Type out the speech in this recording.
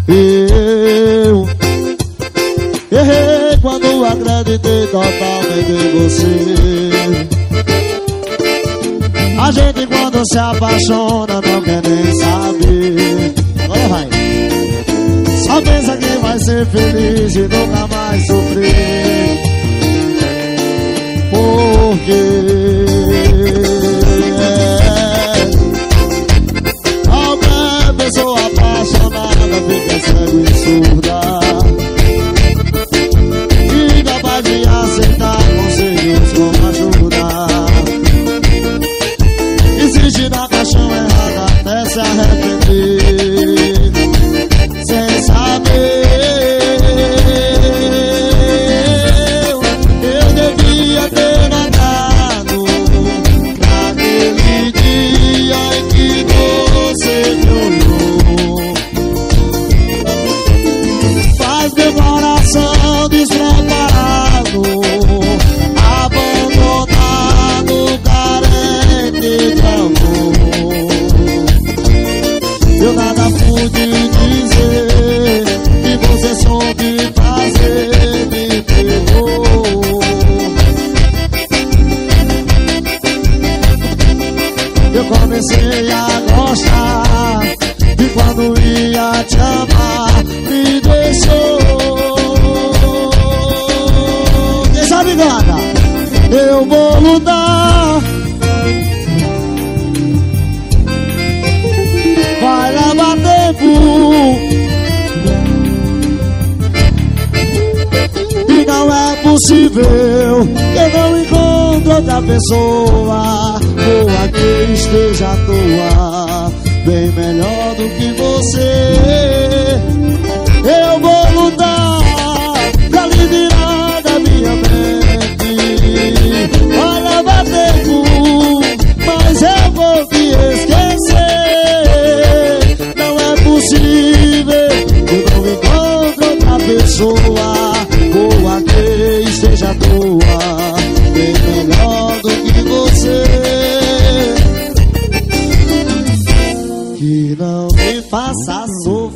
Eu errei quando acreditei totalmente em você. A gente quando se apaixona não quer nem saber. Agora vai. Só pensa que vai ser feliz e nunca mais sofrer. Porque qualquer pessoa apaixonada fica cego e surda, incapaz de aceitar conselhos como ajuda. Existe na paixão errada até se arrepender, sem saber. Eu devia ter notado naquele dia em que você me olhou. Faz meu coração despreparado, abandonado, carente de amor. Eu nada pude dizer, que você soube fazer, me pegou. Eu comecei a gostar, e quando ia te amar, me deixou. Quem sabe nada? Eu vou lutar. Vai levar tempo, e não é possível que eu não encontre outra pessoa, boa que esteja à toa, bem melhor do que você. Eu vou lutar pra lhe tirar da minha mente. Vai levar tempo, mas eu vou te esquecer. Não é possível que eu não encontre outra pessoa, boa que esteja à toa, bem melhor do que você, que não me faça sofrer.